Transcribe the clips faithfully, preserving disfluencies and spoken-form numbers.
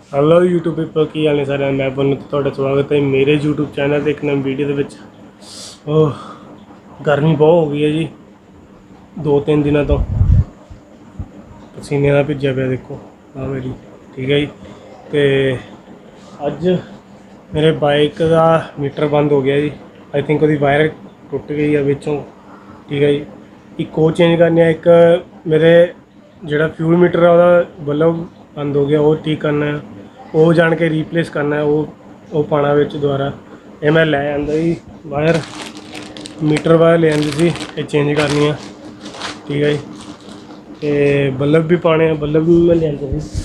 Hello YouTube people की हाल ने सारे मैं बन थोड़ा स्वागत है मेरे यूट्यूब चैनल से एक नवी वीडियो के विच। ओह गर्मी बहुत हो गई है जी, दो तीन दिनों तो पसीने का भिजा पे देखो हाँ मेरी ठीक है जी। तो अज मेरे बाइक का मीटर बंद हो गया जी। आई थिंक वो वायर टुट गई है बिचों ठीक है जी। एक वो चेंज करने, एक मेरे जोड़ा फ्यूल मीटर है वह बल्ब बंद हो गया, वो ठीक करना है, वो जान के रीप्लेस करना है, वो वो पाना बिच दोबारा। ये मैं लै आंदा जी वायर, मीटर वायर ले आंदी सी, ये चेंज करनी है ठीक है जी। तो बल्ब भी पाने हैं, बल्ब भी मैं लिया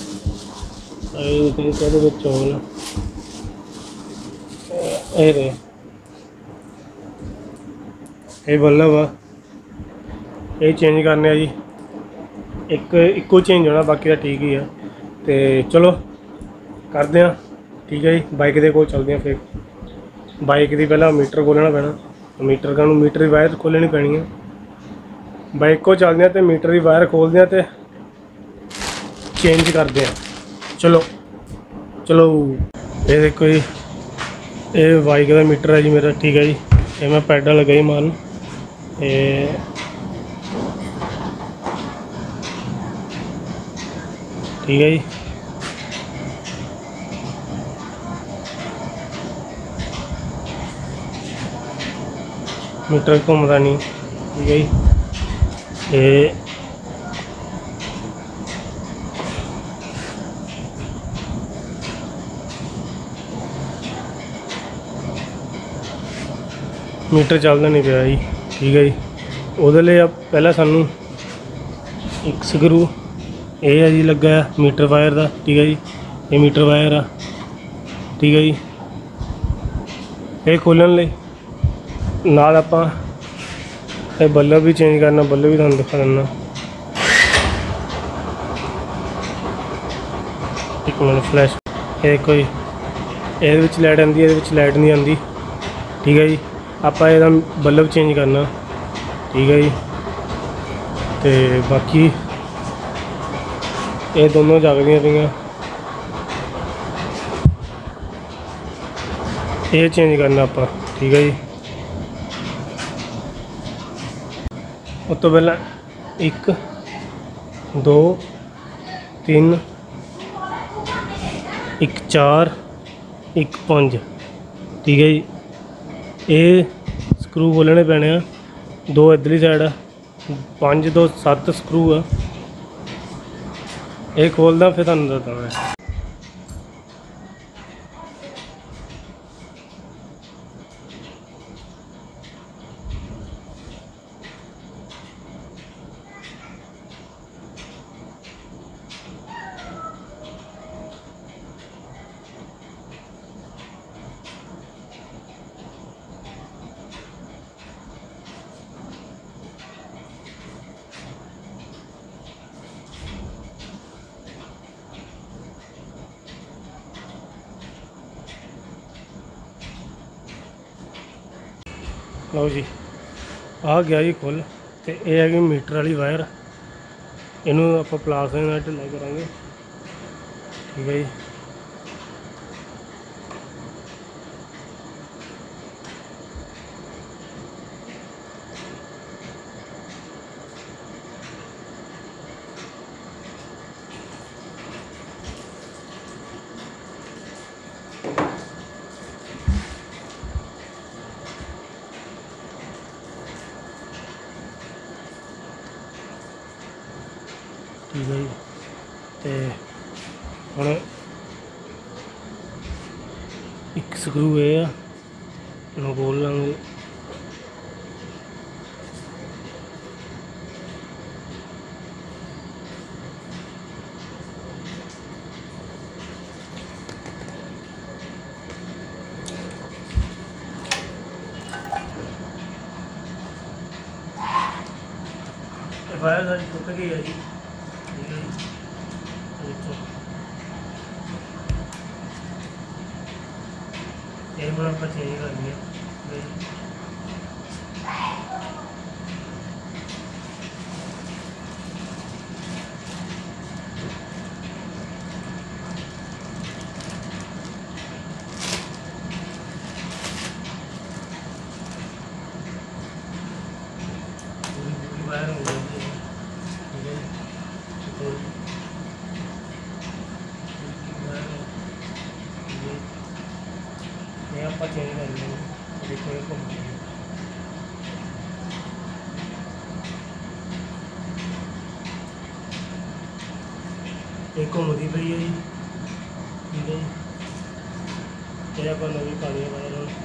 ये बल्ब आ ये चेंज करने जी। एक इको चेंज होना, बाकी तो ठीक ही है। तो चलो करते हैं ठीक है जी। बाइक के कोल चलते हैं, फिर बाइक की पहला मीटर खोलना पैना, मीटर का मीटर की वायर खोलनी पैनी है। बाइक को चलते हैं तो मीटर की वायर खोलते हैं तो चेंज करते हैं। चलो चलो ये देखो जी, ये बाइक का मीटर है जी मेरा ठीक है जी। ये मैं पैडल लगा ही मारन, ये ठीक है जी। मीटर घूमता नहीं ठीक है जी। ये मीटर चलता नहीं पाया जी ठीक है जी। वो पहला सानू एक स्क्रू ये है जी लगा है मीटर वायर का ठीक है जी। ये मीटर वायर आ ठीक है जी। ये खोलने लई नाल आपां ये बल्ब भी चेंज करना, बल्ब भी तुहानूं दिखा दिंदा एक मिनट। फ्लैश ये देखो जी, ये लाइट आती है, ये लाइट नहीं आती ठीक है जी। आपां इहदा बल्ब चेंज करना ठीक है जी। तो बाकी ये दोनों जगदियाँ पईयां, ये चेंज करना आपां ठीक है जी। उस तो पहला एक दो तीन एक चार एक पाँच ठीक है जी। ये स्क्रू खोलने पैने आ, दो इधरली साइड आ, पाँच दो सत्त स्क्रू आ। ये खोलदा फिर तुहानूं दसदा मैं। लो जी आ गया जी खुल। तो यह है कि मीटर वाली वायर, इनू आप प्लास नाल ढिला करांगे ठीक है जी। ठीक है जी। तो हुण एक स्क्रू ये आ, इन्हूं खोल लांगे। वायर सारी टुट गई है जी ठीक है जी। ये हम आप चेंज कर दिया। बाहर हो गया ठीक है तो ये आप चेंज कर लेंगे देखो ये घूम गई एक घूमती पई है जी ठीक है जी ये आप नवी पानी है बाहर हम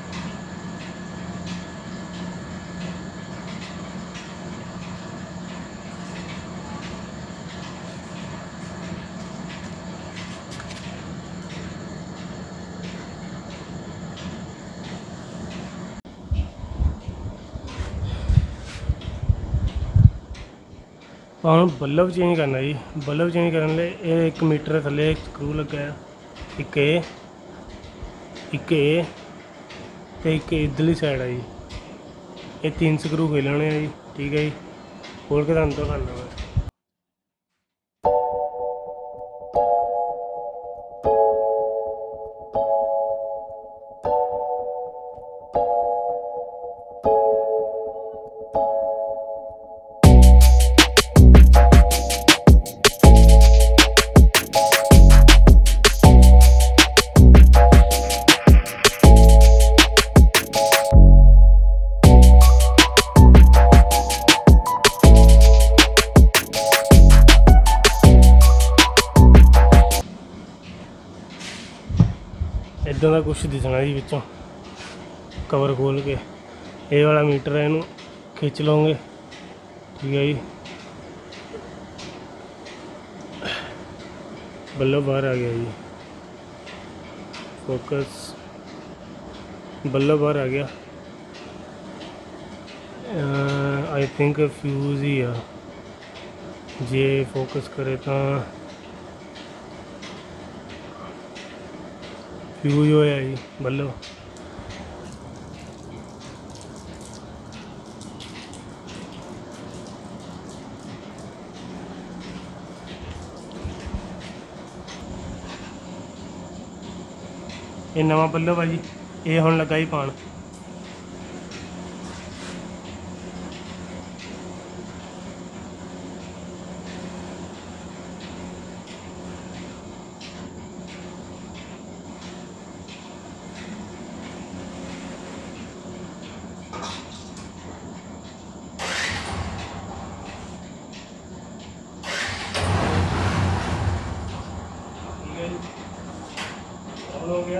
हम बल्ब चेंज करना जी बल्ब चेंज करने लिए एक मीटर थले स्क्रू लगा है एक ए एक ए तो एक इधरली साइड है जी ये तीन स्क्रू खेलने हैं जी ठीक है जी खोल के तुहानू दिखाना मैं इदा का कुछ दिसना जी विचों कवर खोल के ये वाला मीटर है इनू खिंच लोगे ठीक है जी बल्ब बाहर आ गया जी फोकस बल्ब बाहर आ गया आई थिंक फ्यूज ही है जे फोकस करे तो फ्यूज होया जी बल्ब ये नवा बल्ब है जी ये हुण लगा ही पाण हो गया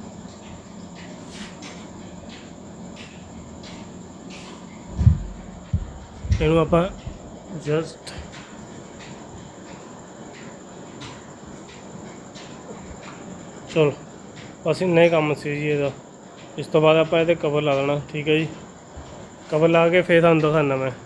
ਇਹਨੂੰ ਆਪਾਂ ਜਸਟ ਚਲੋ ਬਸ ਇੰਨਾ ਹੀ ਕੰਮ ਸੀ ਜੀ ਇਹਦਾ ਇਸ ਤੋਂ ਬਾਅਦ ਆਪਾਂ ਇਹਦੇ ਕਵਰ ਲਾ ਦੇਣਾ ਠੀਕ ਹੈ ਜੀ ਕਵਰ ਲਾ ਕੇ ਫਿਰ ਤੁਹਾਨੂੰ ਦਿਖਾਉਣਾ ਮੈਂ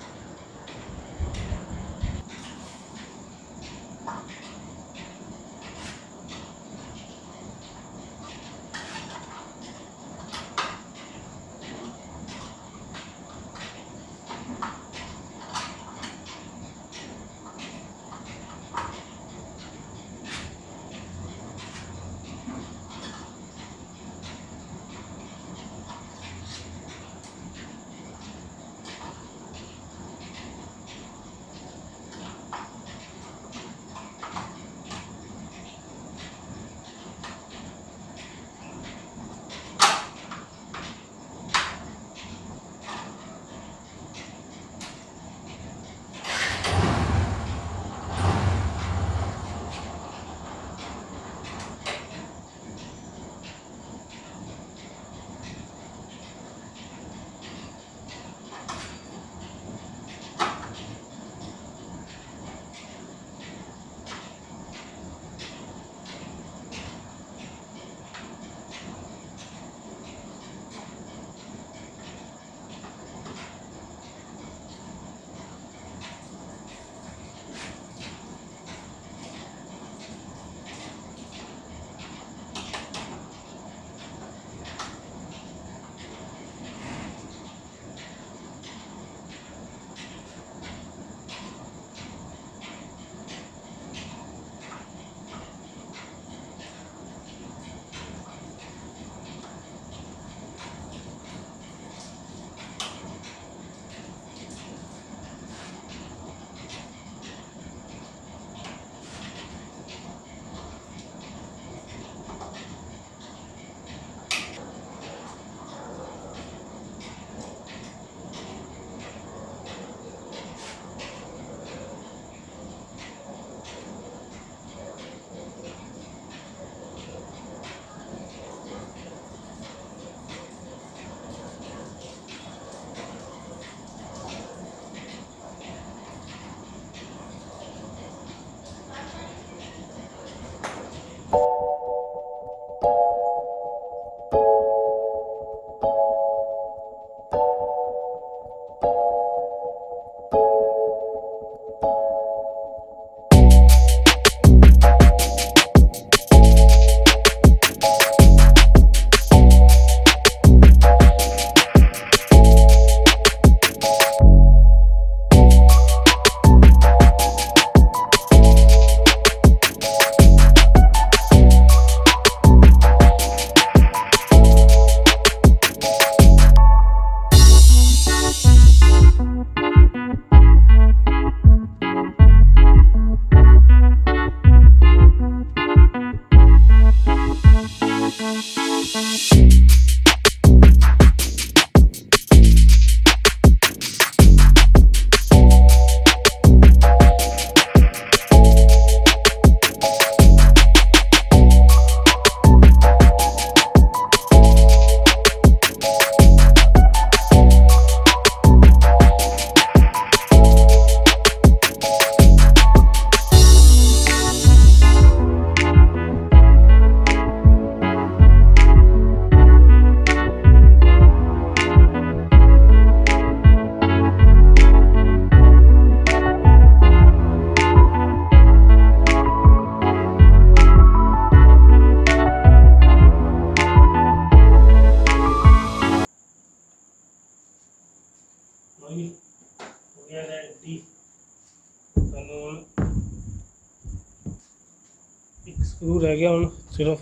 स्क्रू रह गया हूँ सिर्फ,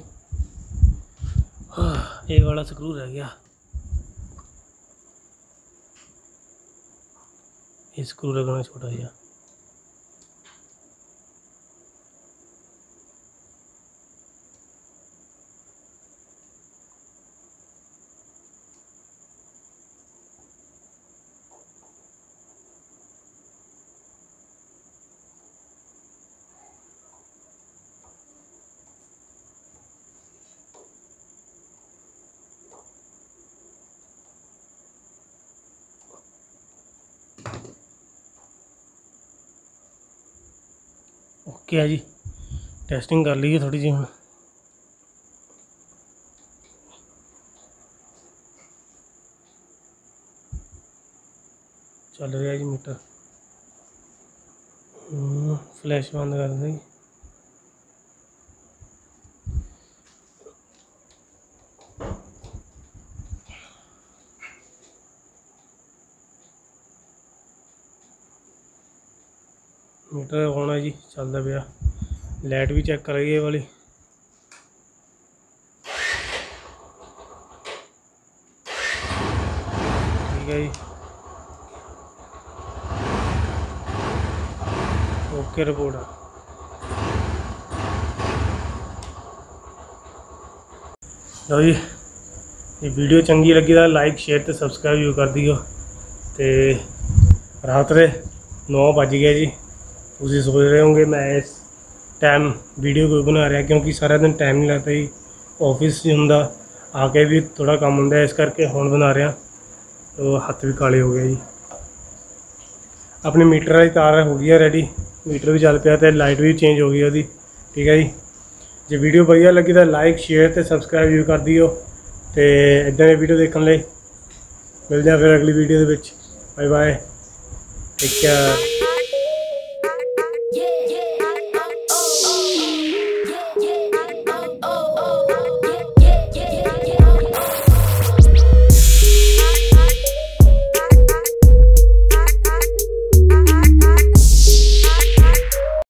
ये वाला स्क्रू रह गया, ये स्क्रू लगना छोटा सा। ओके है जी, टेस्टिंग कर लीजिए थोड़ी जी। हम चल रहा है जी मीटर। फ्लैश बंद कर दें। मीटर ऑन है जी, चलता पाया। लाइट भी चेक करेगी ये वाली। ठीक है जी, ओके रिपोर्ट है। लो जी, ये वीडियो चंगी लगी तो लाइक शेयर तो सबसक्राइब जरूर कर दियो। तो रात रे नौ बज गए जी। तुम सोच रहे होंगे मैं इस टाइम वीडियो क्यों बना रहा, क्योंकि सारा दिन टाइम नहीं लगता जी, ऑफिस ही होंगे, आके भी थोड़ा काम होंगे, इस करके हुण बना रहा। तो हत्थ भी काले हो गए जी। अपने मीटर वाली तार हो गई है रेडी, मीटर भी चल पाया, तो लाइट भी चेंज हो गई वो। ठीक है जी, जो वीडियो बढ़िया लगी तो लाइक शेयर तो सबसक्राइब जरूर कर दियो। तो इदां दी वीडियो देखने लिए मिलते हैं फिर अगली वीडियो के। Bye bye, take care.